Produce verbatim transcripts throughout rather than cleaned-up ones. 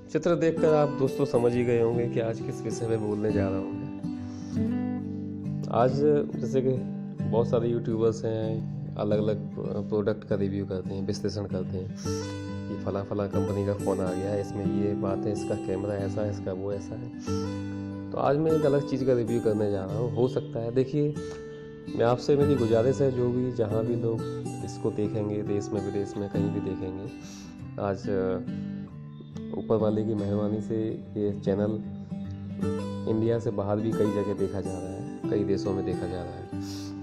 चित्र देखकर आप दोस्तों समझ ही गए होंगे कि आज किस विषय में बोलने जा रहा हूँ मैं। आज जैसे कि बहुत सारे यूट्यूबर्स हैं, अलग अलग प्रोडक्ट का रिव्यू करते हैं, विश्लेषण करते हैं कि फला फला कंपनी का फ़ोन आ गया है, इसमें ये बात है, इसका कैमरा ऐसा है, इसका वो ऐसा है। तो आज मैं एक अलग चीज़ का रिव्यू करने जा रहा हूँ। हो सकता है, देखिए मैं आपसे मेरी गुजारिश है, जो भी जहाँ भी लोग इसको देखेंगे, देश में विदेश में कहीं भी देखेंगे, आज ऊपर वाले की मेहरबानी से ये चैनल इंडिया से बाहर भी कई जगह देखा जा रहा है, कई देशों में देखा जा रहा है।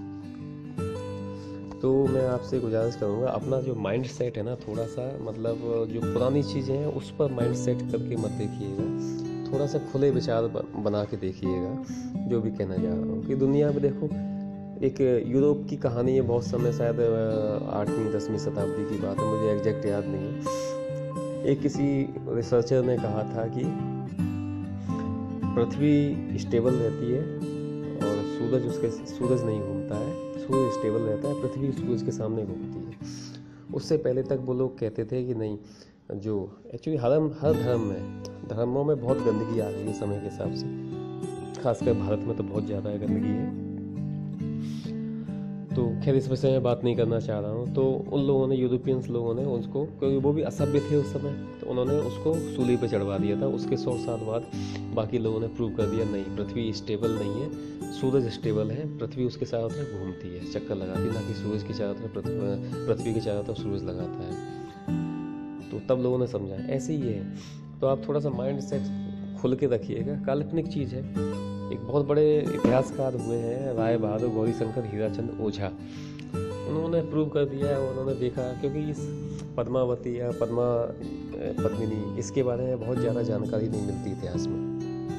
तो मैं आपसे गुजारिश करूँगा, अपना जो माइंड सेट है ना, थोड़ा सा मतलब जो पुरानी चीज़ें हैं उस पर माइंड सेट करके मत देखिएगा, थोड़ा सा खुले विचार बना के देखिएगा। जो भी कहना चाह रहा हूँ कि दुनिया में देखो, एक यूरोप की कहानी है, बहुत समय, शायद आठवीं दसवीं शताब्दी की बात है, मुझे एग्जैक्ट याद नहीं है। एक किसी रिसर्चर ने कहा था कि पृथ्वी स्टेबल रहती है और सूरज उसके सूरज नहीं घूमता है, सूरज स्टेबल रहता है, पृथ्वी सूरज के सामने घूमती है। उससे पहले तक वो लोग कहते थे कि नहीं, जो एक्चुअली हर हर धर्म में धर्मों में बहुत गंदगी आ रही है समय के हिसाब से, खासकर भारत में तो बहुत ज़्यादा गंदगी है। तो खैर इस विषय में बात नहीं करना चाह रहा हूँ। तो उन लोगों ने, यूरोपियंस लोगों ने उसको, क्योंकि वो भी असभ्य थे उस समय, तो उन्होंने उसको सूली पे चढ़वा दिया था। उसके सौ साल बाद बाकी लोगों ने प्रूव कर दिया, नहीं, पृथ्वी स्टेबल नहीं है, सूरज स्टेबल है, पृथ्वी उसके चारों तरफ घूमती है, चक्कर लगाती है, ना कि सूरज के चारों तरफ पृथ्वी के चारों तरफ सूरज लगाता है। तो तब लोगों ने समझा ऐसे ही है। तो आप थोड़ा सा माइंड सेट खुल के रखिएगा, काल्पनिक चीज़ है। एक बहुत बड़े इतिहासकार हुए हैं, राय बहादुर गौरीशंकर हीराचंद ओझा, उन्होंने प्रूव कर दिया है। उन्होंने देखा, क्योंकि इस पद्मावती या पद्मा पद्मिनी, इसके बारे में बहुत ज़्यादा जानकारी नहीं मिलती इतिहास में।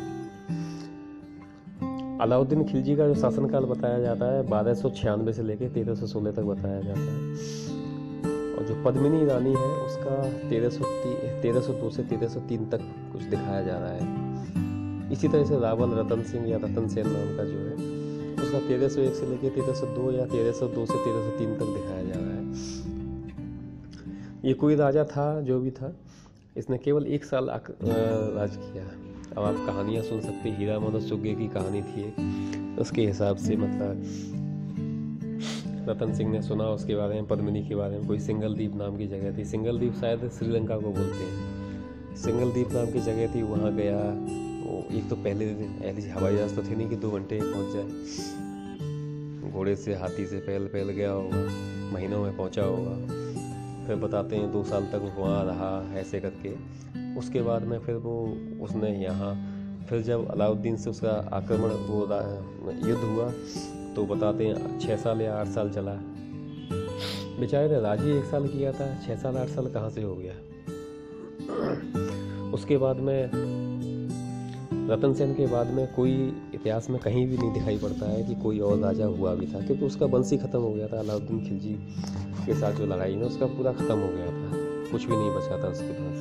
अलाउद्दीन खिलजी का जो शासनकाल बताया जाता है, बारह सौ छियानवे से लेकर तेरह सौ सोलह तक बताया जाता है। और जो पद्मिनी रानी है, उसका तेरह सौ तेरह सौ दो से तेरह सौ तीन तक कुछ दिखाया जा रहा है। इसी तरह से रावल रतन सिंह या रतन सेन नाम का जो है, उसका तेरह सौ एक से लेकर तेरह सौ दो या तेरह सौ दो से तेरह सौ तीन तक दिखाया जा रहा है। ये कोई राजा था, जो भी था, इसने केवल एक साल राज किया। अब आप कहानियाँ सुन सकते, हीरा मोहम्मद सुग्गे की कहानी थी एक, उसके हिसाब से मतलब रतन सिंह ने सुना उसके बारे में, पद्मिनी के बारे में। कोई सिंगल द्वीप नाम की जगह थी, सिंगल द्वीप शायद श्रीलंका को बोलते हैं, सिंगल द्वीप नाम की जगह थी, वहाँ गया। वो एक तो पहले ऐसी हवाई जहाज तो थे नहीं कि दो घंटे पहुँच जाए, घोड़े से, हाथी से पहल पहल गया होगा, महीनों में पहुँचा होगा। फिर बताते हैं दो साल तक वहाँ रहा ऐसे करके। उसके बाद में फिर वो उसने यहाँ, फिर जब अलाउद्दीन से उसका आक्रमण, वो युद्ध हुआ, तो बताते हैं छः साल या आठ साल चला। बेचारे ने राज ही एक साल किया था, छः साल आठ साल कहाँ से हो गया। उसके बाद में रतन सेन के बाद में कोई इतिहास में कहीं भी नहीं दिखाई पड़ता है कि कोई और राजा हुआ भी था, क्योंकि उसका वंश ही खत्म हो गया था। अलाउद्दीन खिलजी के साथ जो लड़ाई में, उसका पूरा खत्म हो गया था, कुछ भी नहीं बचा था उसके पास।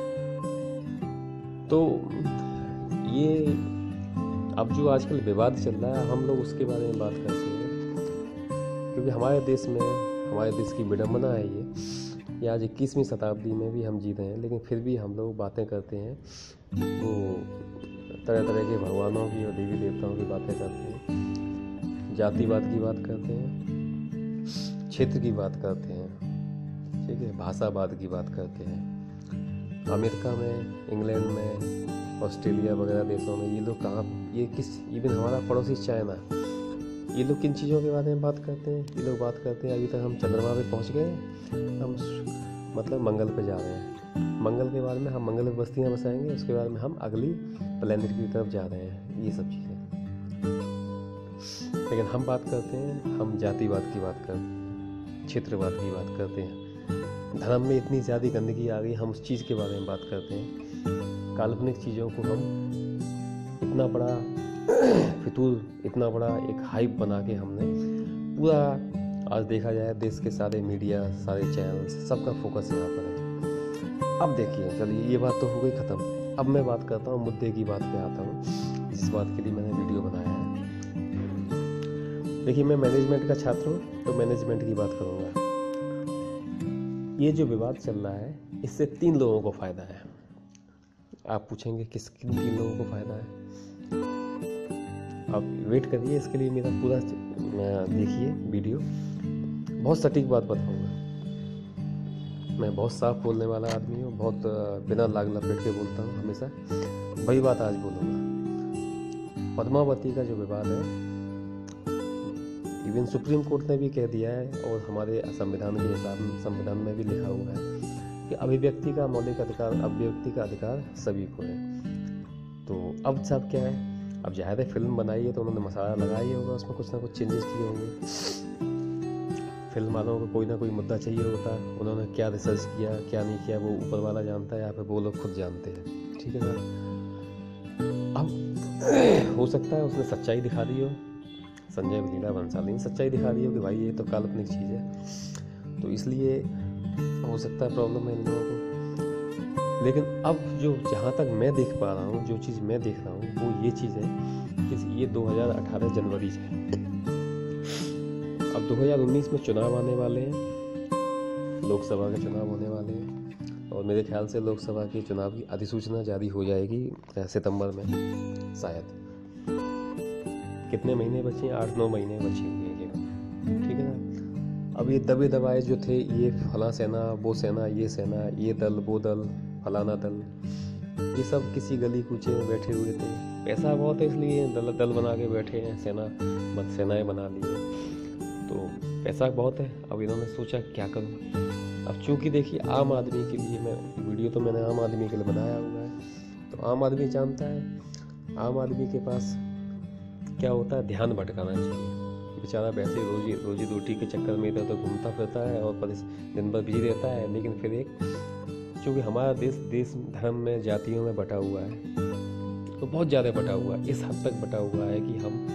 तो ये अब जो आजकल विवाद चल रहा है, हम लोग उसके बारे में बात करते हैं, क्योंकि हमारे देश में, हमारे देश की विडंबना है ये, ये आज इक्कीसवीं शताब्दी में भी हम जी रहे हैं, लेकिन फिर भी हम लोग बातें करते हैं, वो तरह तरह के भगवानों की और देवी देवताओं की बातें करते हैं, जातिवाद की बात करते हैं, क्षेत्र की बात करते हैं, ठीक है, भाषावाद की बात करते हैं। अमेरिका में, इंग्लैंड में, ऑस्ट्रेलिया वगैरह देशों में ये लोग कहाँ, ये किस, इवन हमारा पड़ोसी चाइना, ये लोग किन चीज़ों के बारे में बात करते हैं? ये लोग बात करते हैं अभी तक हम चंद्रमा पे पहुँच गए, हम मतलब मंगल पे जा रहे हैं, मंगल के बाद में हम मंगल में बस्तियाँ बसाएंगे, उसके बाद में हम अगली प्लेनेट की तरफ जा रहे हैं, ये सब चीज़ें। लेकिन हम बात करते हैं, हम जातिवाद की बात करते हैं, क्षेत्रवाद की बात करते हैं। धर्म में इतनी ज़्यादा गंदगी आ गई, हम उस चीज़ के बारे में बात करते हैं। काल्पनिक चीज़ों को हम इतना बड़ा फितूर, इतना बड़ा एक हाइप बना के हमने पूरा, आज देखा जाए देश के सारे मीडिया, सारे चैनल, सबका फोकस यहाँ पर है। अब देखिए, चलिए ये बात तो हो गई ख़त्म। अब मैं बात करता हूँ, मुद्दे की बात पे आता हूँ, जिस बात के लिए मैंने वीडियो बनाया है। देखिए, मैं मैनेजमेंट का छात्र हूँ, तो मैनेजमेंट की बात करूँगा। ये जो विवाद चल रहा है, इससे तीन लोगों को फ़ायदा है। आप पूछेंगे किस किन तीन लोगों को फ़ायदा है। आप वेट करिए, इसके लिए मेरा पूरा देखिए वीडियो। बहुत सटीक बात बताऊंगा। मैं बहुत साफ बोलने वाला आदमी हूँ, बहुत बिना लाग लपेट के बोलता हूँ हमेशा। वही बात आज बोलूँगा। पद्मावती का जो विवाद है, इवन सुप्रीम कोर्ट ने भी कह दिया है और हमारे संविधान के हिसाब संविधान में भी लिखा हुआ है कि अभिव्यक्ति का मौलिक अधिकार, अभिव्यक्ति का अधिकार सभी को है। तो अब सब क्या है, अब जाहिर है फिल्म बनाई है तो उन्होंने मसाला लगाया ही होगा, उसमें कुछ ना कुछ चेंजेस किए होंगे। फिल्म वालों को कोई ना कोई मुद्दा चाहिए होता है, उन्होंने क्या रिसर्च किया क्या नहीं किया वो ऊपर वाला जानता है, या फिर वो लोग खुद जानते हैं। ठीक है ना। अब हो सकता है उसने सच्चाई दिखा दी हो, संजय लीला भंसाली ने सच्चाई दिखा दी हो कि भाई ये तो काल्पनिक चीज़ है, तो इसलिए हो सकता है प्रॉब्लम है इन लोगों को। लेकिन अब जो जहाँ तक मैं देख पा रहा हूँ, जो चीज़ मैं देख रहा हूँ वो ये चीज़ है कि ये दो हज़ार अठारह जनवरी से, अब दो हज़ार उन्नीस में चुनाव आने वाले हैं, लोकसभा के चुनाव होने वाले हैं, और मेरे ख्याल से लोकसभा के चुनाव की अधिसूचना जारी हो जाएगी सितंबर में शायद। कितने महीने बचे हैं? आठ नौ महीने बचे हुए हैं केवल। ठीक है ना। अब ये दबे दबाए जो थे, ये फला सेना वो सेना, ये सेना ये दल वो दल फलाना दल, ये सब किसी गली कूचे में बैठे हुए थे। पैसा बहुत है इसलिए दल दल बना के बैठे हैं, सेना मत सेनाएं बना ली है, तो पैसा बहुत है। अब इन्होंने सोचा क्या करूं। अब चूंकि देखिए आम आदमी के लिए, मैं वीडियो तो मैंने आम आदमी के लिए बनाया हुआ है, तो आम आदमी जानता है आम आदमी के पास क्या होता है, ध्यान भटकाना चाहिए। बेचारा वैसे रोजी रोजी रोटी के चक्कर में इधर तो घूमता फिरता है और दिन भर बिजी रहता है, लेकिन फिर एक चूँकि हमारा देश देश धर्म में जातियों में बटा हुआ है, तो बहुत ज़्यादा बटा हुआ है, इस हद तक बटा हुआ है कि हम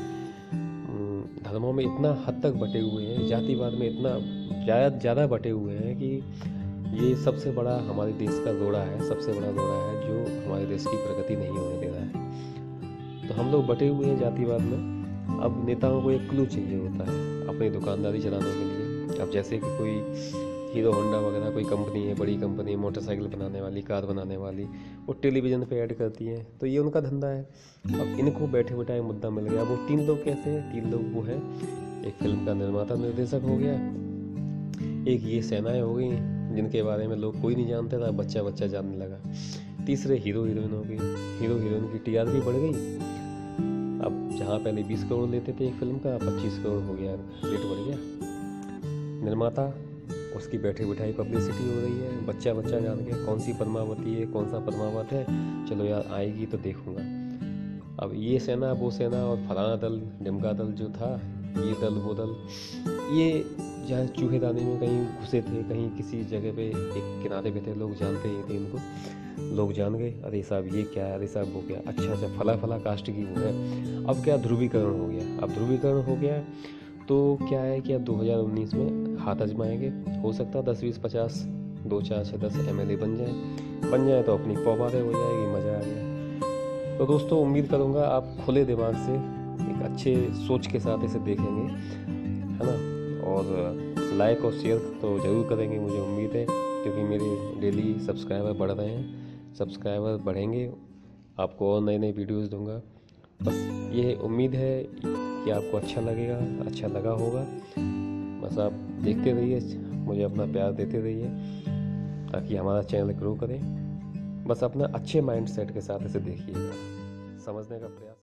धर्मों में इतना हद तक बटे हुए हैं, जातिवाद में इतना ज़्यादा ज़्यादा बटे हुए हैं कि ये सबसे बड़ा हमारे देश का रोड़ा है, सबसे बड़ा रोड़ा है जो हमारे देश की प्रगति नहीं होने दे रहा है। तो हम लोग बटे हुए हैं जातिवाद में। अब नेताओं को एक क्लू चाहिए होता है अपनी दुकानदारी चलाने के लिए। अब जैसे कि कोई हीरो होंडा वगैरह कोई कंपनी है, बड़ी कंपनी, मोटरसाइकिल बनाने वाली, कार बनाने वाली, वो टेलीविज़न पे ऐड करती है, तो ये उनका धंधा है। अब इनको बैठे बैठाए मुद्दा मिल गया। वो तीन लोग कैसे हैं? तीन लोग वो है, एक फिल्म का निर्माता निर्देशक हो गया, एक ये सेनाएं हो गई जिनके बारे में लोग कोई नहीं जानते था, बच्चा बच्चा जानने लगा, तीसरे हीरो हीरोइन हो गई, हीरो हीरोइन की टी आर पी बढ़ गई। अब जहाँ पहले बीस करोड़ लेते थे एक फिल्म का, पच्चीस करोड़ हो गया, रेट बढ़ गया। निर्माता, उसकी बैठे बिठाई पब्लिसिटी हो रही है, बच्चा बच्चा जान के कौन सी पद्मावती है, कौन सा पद्मावत है, चलो यार आएगी तो देखूंगा। अब ये सेना वो सेना और फलाना दल ढिमका दल जो था, ये दल वो दल, ये जहाँ चूहेदानी में कहीं घुसे थे, कहीं किसी जगह पे एक किनारे पे थे, लोग जानते ही थे इनको, लोग जान गए अरे साहब ये क्या है, अरे साहब वो क्या, अच्छा अच्छा फला फला कास्ट की वो है। अब क्या ध्रुवीकरण हो गया। अब ध्रुवीकरण हो गया तो क्या है कि अब दो हज़ार उन्नीस में हाथ आजमाएंगे। हो सकता है दस बीस पचास दो चार छः दस एम एल ए बन जाए बन जाए तो अपनी पौबादे हो जाएगी, मज़ा आ गया। तो दोस्तों उम्मीद करूँगा आप खुले दिमाग से एक अच्छे सोच के साथ इसे देखेंगे, है ना, और लाइक और शेयर तो ज़रूर करेंगे, मुझे उम्मीद है, क्योंकि मेरे डेली सब्सक्राइबर बढ़ रहे हैं, सब्सक्राइबर बढ़ेंगे, आपको और नए नए वीडियोस दूंगा। बस ये उम्मीद है कि आपको अच्छा लगेगा, अच्छा लगा होगा। बस आप देखते रहिए, मुझे अपना प्यार देते रहिए ताकि हमारा चैनल ग्रो करे। बस अपना अच्छे माइंड सेट के साथ इसे देखिएगा, समझने का प्रयास